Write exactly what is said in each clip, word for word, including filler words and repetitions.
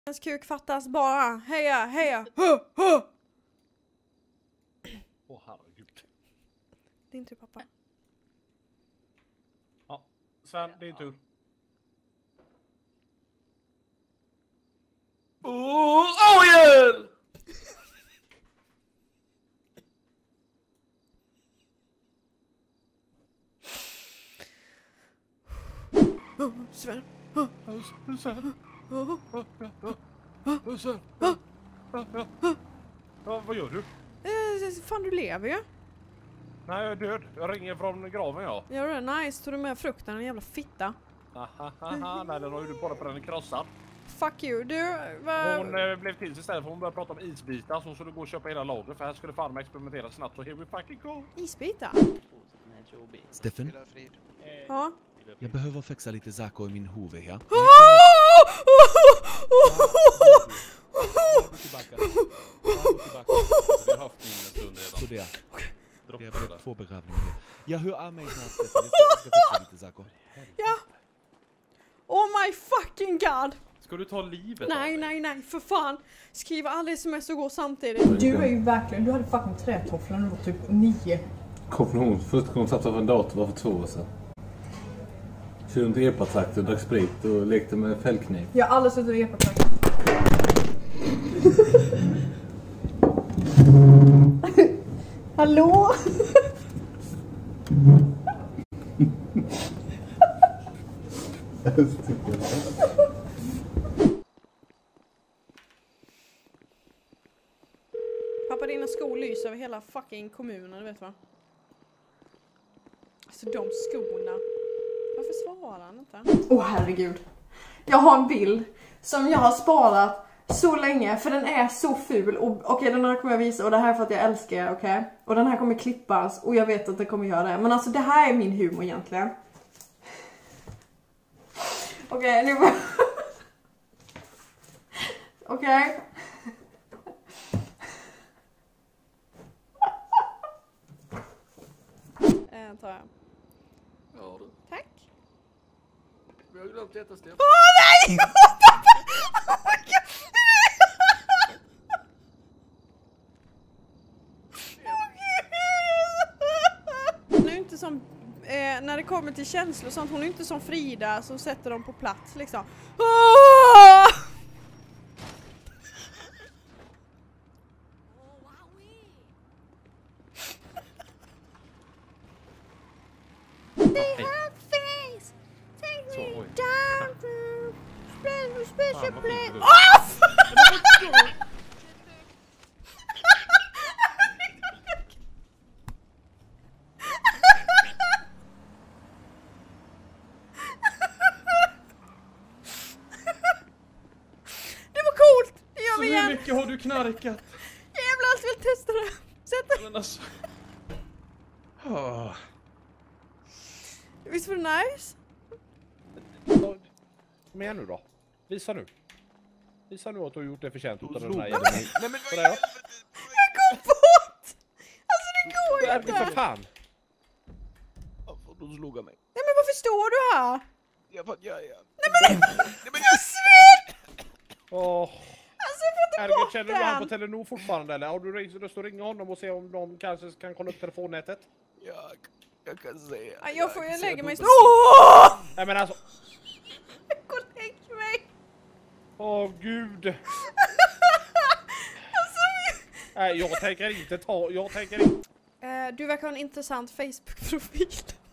Hans kuk fattas bara. Heja, heja. Åh, oh, herregud. Din tur, pappa. Ja, Sven, din tur. Oh, oh yeah! Oh, Sven. Oh. Sven. Oh. Sven. Ja, vad gör du? Eh, fan, du lever ju. Nej, jag är död. Jag ringer från graven, ja. Gör du det? Nice. Tog du med frukten, en jävla fitta. Hahaha, nej, den har ju bara på den krossad. Fuck you. Du, vad... Hon eh, blev till sig istället för hon började prata om isbitar så hon skulle gå och köpa hela lagret för här skulle fan experimentera snabbt så here we fucking go. Isbitar? Steffen, Ja. jag behöver fixa lite saker i min huvud här. Så där. Det har blivit två begravningar. Jag hör av mig snart, Steffen. Jag ska, jag ska fixa lite saker. Ja. Oh my fucking god. Ska du ta livet Nej, av nej, nej, för fan. Skriva alla sms och gå samtidigt. Du är ju verkligen, du hade fucking trätofflor när du var typ nio. Konfirmation, första gången satt jag på en dator var för två år sedan. Körde runt epatraktor, drack sprit och lekte med fällkniv. Jag har aldrig suttit i epatraktor. Hallå? Pappa, dina skor lyser över hela fucking kommunen, du vet va? Alltså de skorna. Varför svarar han inte? Åh oh, herregud. Jag har en bild som jag har sparat så länge för den är så ful. Och okej, okay, den här kommer jag visa och det här är för att jag älskar, okej? Okay? Och den här kommer klippas och jag vet att det kommer göra det. Men alltså det här är min humor egentligen. Okej, okay, nu bara... Okej. Okay. Eh, tar jag. Ja, du. Tack. Vi har glömt äta stäpp. Åh nej! Hon är inte som eh, när det kommer till känslor och sånt, hon är inte som Frida som sätter dem på plats liksom. Åh! Så, oj. Special Fan, vad fint place. det låter. Åh! Det var coolt! Det gör Så vi hur igen! mycket har du knarkat? Jävlar, allt vill testa det! Sätt det! Men alltså... Oh. Visst var det nice? Kom igen nu då. Visa nu. Visa nu att du har gjort det förtjänt utan den slog här jag. jävla... Nej men vad är det? Jag går bort! Alltså det går ju Nej inte! men för fan! Då slog jag mig. Nej men varför står du här? Jag får ja, ja. Nej men jag svett! Åh. Alltså jag får inte Herregud, bort känner du han på den! Telenor fortfarande eller? Har du ringt och ringa honom och se om de kanske kan kolla upp telefonnätet? Jag, jag kan säga. Ja, jag får ju lägga mig... så. Åh! Nej men alltså... Jag går och lägger mig! Åh gud! Alltså... Nej jag tänker inte ta... Jag tänker inte... Eh, du verkar ha en intressant Facebook-profil.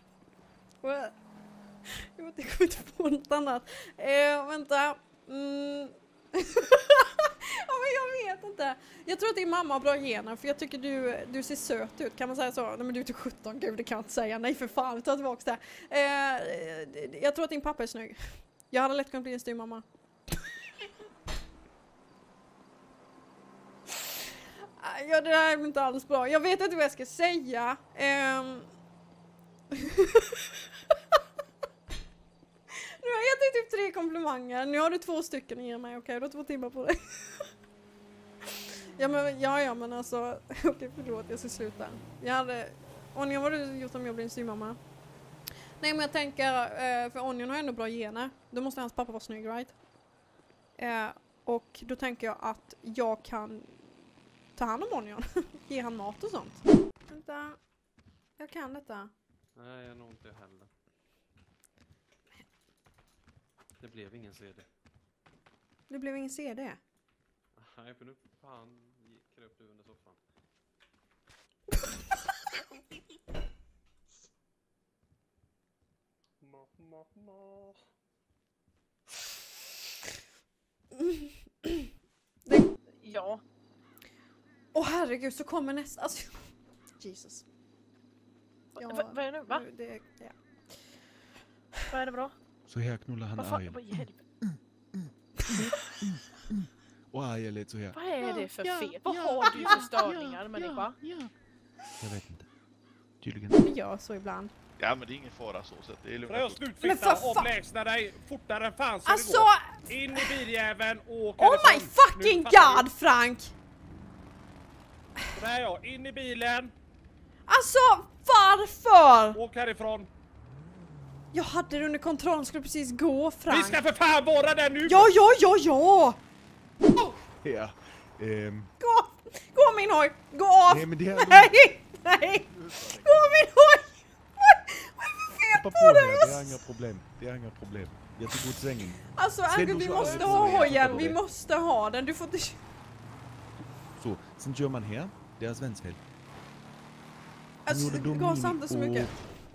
Jag vet, jag kommer inte på något annat. Eh, vänta. Mm. Ja, men jag vet inte. Jag tror att din mamma har bra gener för jag tycker du, du ser söt ut. Kan man säga så? Nej men du är typ sjutton, gud det kan jag inte säga. Nej för fan, ta tillbaka det. Eh, jag tror att din pappa är snygg. Jag hade lätt kunnat bli en styvmamma. Ja, det där är inte alls bra. Jag vet inte vad jag ska säga. Um... Nu har jag gett dig typ tre komplimanger. Nu har du två stycken att ge mig. Okej, okay, du har två timmar på dig. Ja, men, ja, ja, men alltså... Okej, okay, förlåt, jag ska sluta. Jag hade... Onion, vad har du gjort om jag blir en styvmamma? Nej, men jag tänker... För Onion har ändå bra gener. Då måste hans pappa vara snygg, right? Och då tänker jag att jag kan ta hand om Onion. Ge han mat och sånt. Vänta. Jag kan detta. Nej, jag nog inte heller. Det blev ingen C D. Det blev ingen C D. Nej, för nu fan kröp du under soffan. ma, ma, ma. Det... Ja. Åh herregud, så kommer nästa. Alltså... Jesus. Ja, Va, vad är det nu? Va? Det, ja. Vad är det bra? Så här knullar han Vad fan? Ariel. Vad i helvete? Och Ariel lät så här. Vad är det för Ja, fel? Vad ja, har du ja, för störningar, ja, människa? Ja, ja. Jag vet inte. Tydligen. Det gör så ibland. Ja, men det är ingen fara så, så det är lugnt. För jag Men för slutfitta, fan- avlägsna dig fortare än fan så Alltså! det går. In i biljäveln och åk Oh my härifrån. fucking Nu fattar god, Frank! du? Där ja, in i bilen, Alltså, varför? åk härifrån. Jag hade det under kontroll, skulle precis gå, Frank. Vi ska för fan vara där nu! Ja, ja, ja, ja! Ja. Ehm. Gå! Gå min hoj! Gå av! Nej, men det är... Nej! Nej! Gå min hoj! Vad vad är det för fel Hoppa på på dig? här, det är inga problem. Det är inga problem. Jag tog ut sängen. Alltså, Sen Angus, du vi kör måste över ha så hojen. är Vi det. måste ha den. Du får inte... Så, sen kör man här. Det är Svens fel. Alltså, gjorde de gasa min inte så och- mycket.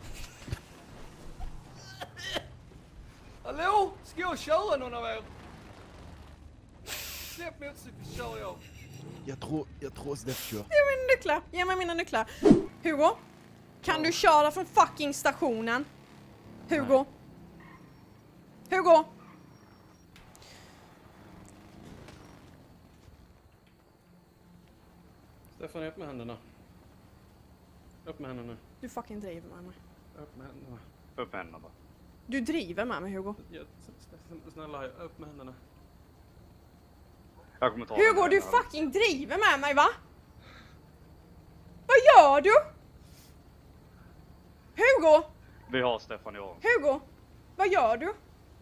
Hallå? Ska jag köra någon av er? Släpp motorcykeln så kör jag. Jag tror, jag tror Steff kör. Ge mig mina nycklar. Ge mig mina nycklar. Hugo? Kan du köra från fucking stationen? Hugo? Hugo? Stefan, upp med händerna. Upp med händerna. Du fucking driver med mig. Upp med händerna. Upp händerna bara. Du driver med mig, Hugo. Ja, snälla, snälla, upp med händerna. Jag kommer ta Hugo, den du här. fucking driver med mig, va? Vad gör du? Hugo! Vi har Stefan i år. Hugo! Vad gör du?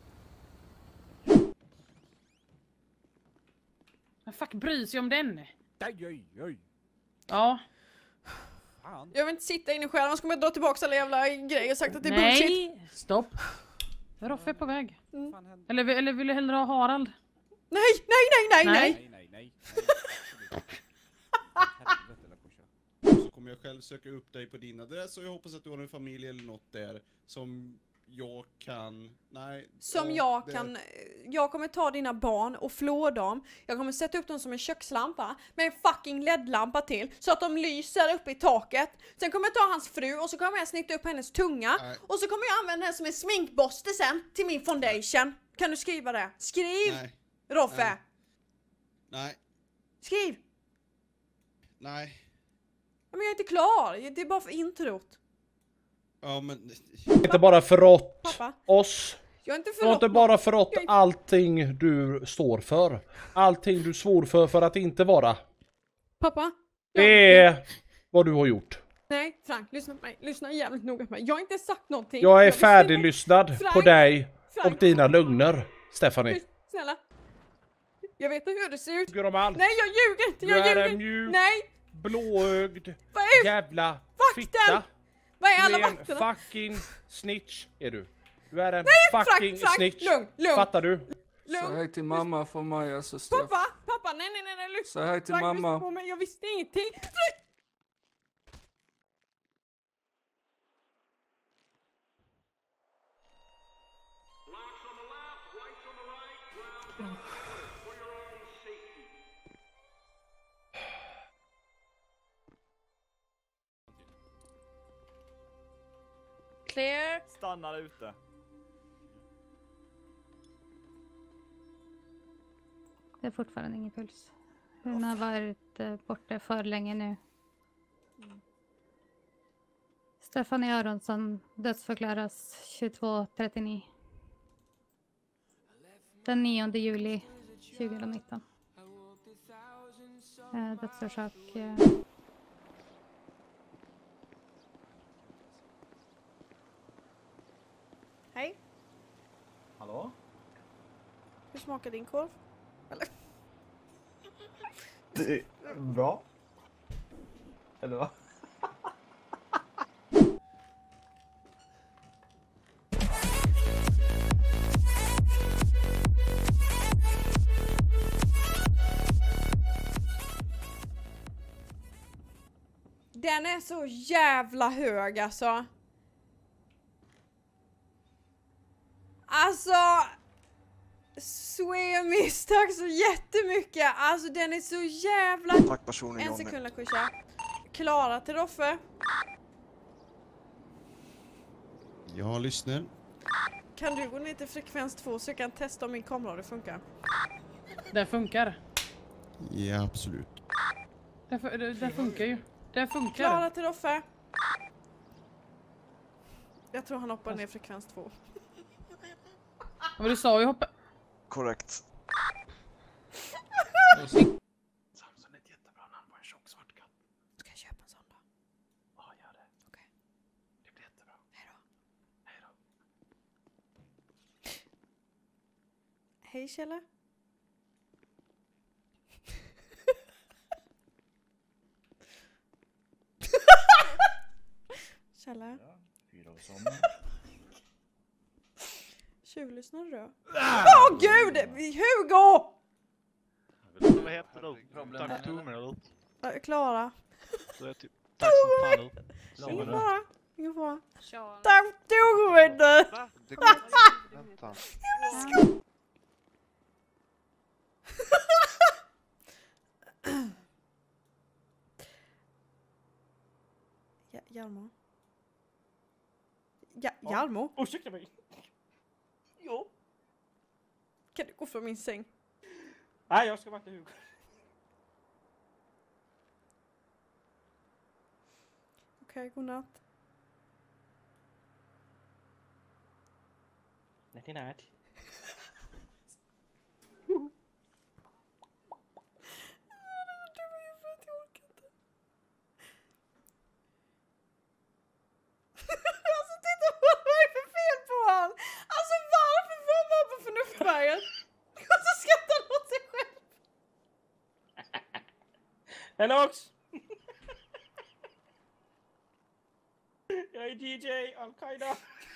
Men fuck, bryr sig om den. Oj, oj, oj. Ja. Fan. Jag vill inte sitta inne själv, annars kommer jag dra tillbaka alla jävla grejer och sagt att det är bullshit. Nej, stopp. Roffe är på väg. Mm. Eller, eller vill du hellre ha Harald? Nej, nej, nej, nej, nej! Nej. Nej, nej, nej. Helvete, la kusha. Så kommer jag själv söka upp dig på din adress och jag hoppas att du har en familj eller något där som jag kan... Nej. Som ja, jag det- kan... Jag kommer ta dina barn och flå dem. Jag kommer sätta upp dem som en kökslampa med en fucking L E D-lampa till så att de lyser uppe i taket. Sen kommer jag ta hans fru och så kommer jag snitta upp hennes tunga. Nej. Och så kommer jag använda henne som en sminkborste sen till min foundation. Kan du skriva det? Skriv! Nej, Roffe! Nej. nej, Skriv! nej. Men jag är inte klar, det är bara för introt. Ja, men... Inte bara förrått Pappa, oss. jag är inte Du har inte förlåt. bara förrått Jag- allting du står för. Allting du svor för för att inte vara. Pappa? jag- Det är vad du har gjort. Nej, Frank, lyssna på mig. Lyssna jävligt noga på mig. Jag har inte sagt någonting. Jag är vill- färdiglyssnad Frank, på dig Frank. och dina lögner, Stephanie. Lys- Snälla. Jag vet hur det ser ut. Ljuger om allt. Nej, jag ljuger inte. Du Jag är ljuger en inte. mjuk, Nej, blåögd, vad är jävla vakten? fitta. Vad är Du alla är en vakterna? fucking snitch, är du. Du är en Frank, fucking Frank, snitch. lugn, lugn. Fattar du? Säg Lugn. hej till mamma från mig, alltså Steff. Pappa, pappa, nej, nej, nej, nej, lyssna. Säg hej till Frank, mamma. lyssna på mig. Jag visste ingenting. Clear. Stanna ute. Det är fortfarande ingen puls. Hon har varit eh, borta för länge nu. Stefanie Aronsson dödsförklaras tjugotvå trettionio. Den nionde juli tjugonitton. Eh, dödsorsak. Eh, Hej, Hallå? hur smakar din korv? Eller? Det är bra. Eller vad? Den är så jävla hög alltså. Alltså... Swemis, tack så jättemycket. Alltså den är så jävla... Tack personen, En sekund Lakusha. Klara till Roffe. Jag lyssnar. Kan du gå ner till frekvens två så jag kan testa om min kamera det funkar? Den funkar. Ja, absolut. Den, fu- den funkar ju. Den funkar. Klara till Roffe. Jag tror han hoppar ner frekvens två. Men du sa ju hoppa... Korrekt. Samson är ett jättebra namn på en tjock svart katt. Ska jag köpa en sån då? Ja, gör det. Okej. Det blir jättebra. Hej då. Hej då. Hej Kjelle. Kjelle. Ja, fyra och sommar. Tjuvlyssnar du? Åh oh, gud! Hugo! Vad heter du? Tack tummen eller? Klara. Så är typ tack som fan ut. Ingen fara. Ingen fara. Tja. Tack tummen du! Det går inte. Vänta. Ja, Hjalmar. Ja, Hjalmar? Ursäkta mig. Jo. Kan du gå från min säng? Nej, jag ska vakta Hugo. Okej, okay, godnatt. Nighty night. Alltså titta på vad är för fel på han? Alltså varför får man på förnuftberget? Och så skrattar han åt sig själv. Hellox! Jag är D J Al-Qaida.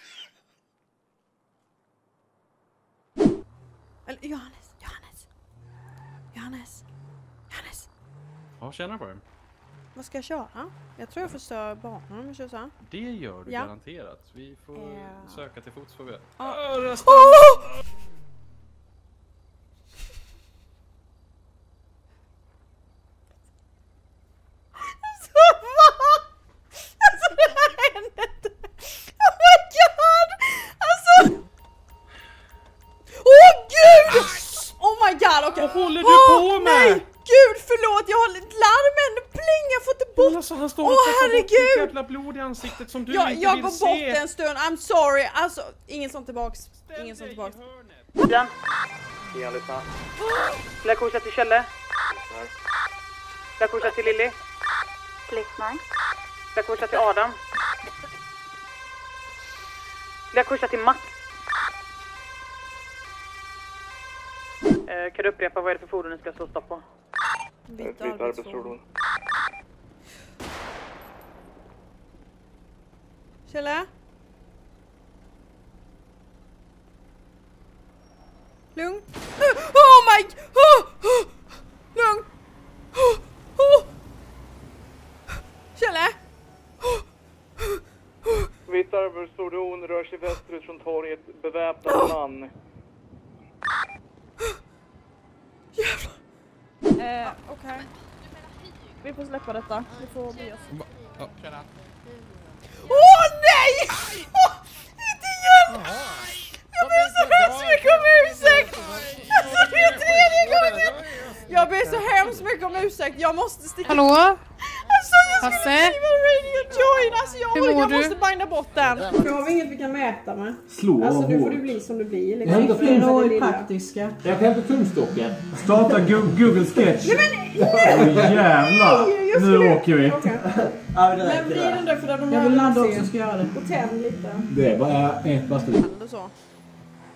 Eller Johannes, Johannes. Johannes. Johannes. Ja, tjena på dig. Vad ska jag köra? Jag tror jag förstör banan om jag kör så här. Det gör du Ja. garanterat. Vi får Ja. söka till fots får vi. Ja. Äh, Oh! Alltså vad? Alltså det här hände inte. Oh my god! Alltså! Åh oh, gud! Oh my god, okej. Okay. Vad håller du oh, på med? Nej, gud förlåt, jag har larmen. Pling, jag får inte bort. Alltså han står och Åh oh, herregud! jävla blod i ansiktet som du jag, inte jag vill går se. bort en stund, I'm sorry. Alltså, ingen som tillbaks. Ställ ingen som dig tillbaks. i hörnet. Ja. Jag lyssnar. Lakusha till Kjelle. Lakusha till Lilly. Lyssnar. Lakusha till Adam. Lakusha till Matt. Eh, kan du upprepa vad är det för fordon ni ska stå stopp på? Vitt arbetsfordon. Kjelle? Lugn. Oh my... Oh, oh. Lugn. Oh, oh. Kjelle? Vitt arbetsfordon rör sig västerut från torget. Beväpnad man. Jävlar. Eh, okej. Okay. Vi får släppa detta. Vi får bli oss. Åh oh, nej! Oh, inte igen! Jag ber så hemskt mycket om ursäkt! Alltså det är tredje gången! Jag ber så hemskt mycket om ursäkt. Jag måste sticka... Hallå? Alltså jag skulle Hasse? skriva Radio Join. Alltså jag, Hur mår jag du? måste binda bort den. Nu har vi inget vi kan mäta med. Slå Alltså nu får hårt. du bli som du blir. Jag hämtar Liksom. flera Det lilla. Praktiska. Jag kan hämta tumstocken. Starta Go- Google Sketch. Nej men... Åh jävlar. Jag Nu skulle- åker vi. Okej. Men blir den där för att de Jag vill ladda också också, ska göra det. Och tänd lite. Det är bara ett bastu. Eller så.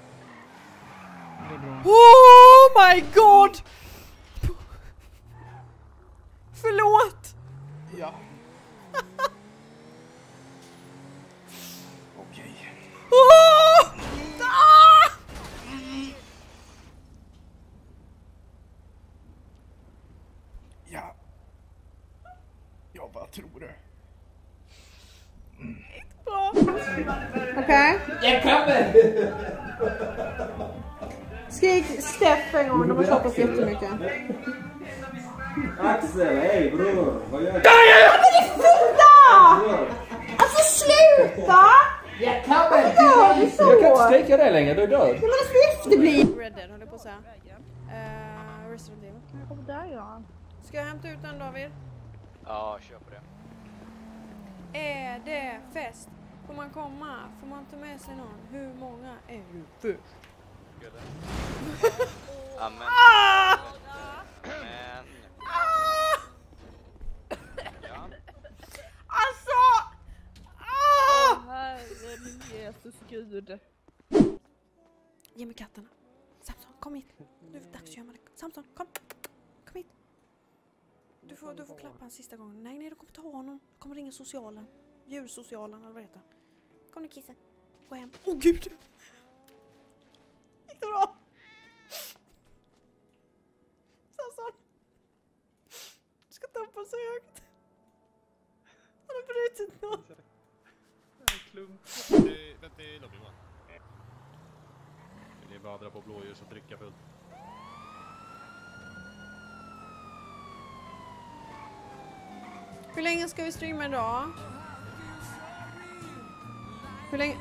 Oh my god! Jag tror det. Bra. Okej. Jag kommer! Skrik Steff en gång, de har tjatat jättemycket. Axel, hej bror! Vad gör du? Sluta! Alltså sluta! Jag kommer! Jag Jag kan inte sträcka dig längre, du är död. Ja, men det ska efterbli. Red Dead håller på att säga. Uh, Resident Evil. Jag kommer där ja. Ska jag hämta ut den, David? Ja, kör på det. Är det fest? Får man komma? Får man ta med sig någon? Hur många är du först? Skulle. Amen. Ah! Men. Ah! Ja. Alltså! Ah! Åh herre min Jesus gud. Ge mig katterna. Samson, kom hit. Nu är det dags att gömma dig. Samson, kom. Kom hit. Du får, du får klappa en sista gången. Nej, nej, du kommer ta honom. Du kommer ringa socialen. Djursocialen eller vad det heter. Kom nu kissen. Gå hem. Åh oh, gud. Gick det bra? Samson. Du ska ta på så högt. Han har brutit något. Klump. Vänta i lobbyn va? Vill ni bara dra på blåljus och trycka fullt? Hur länge ska vi streama idag? Hur länge?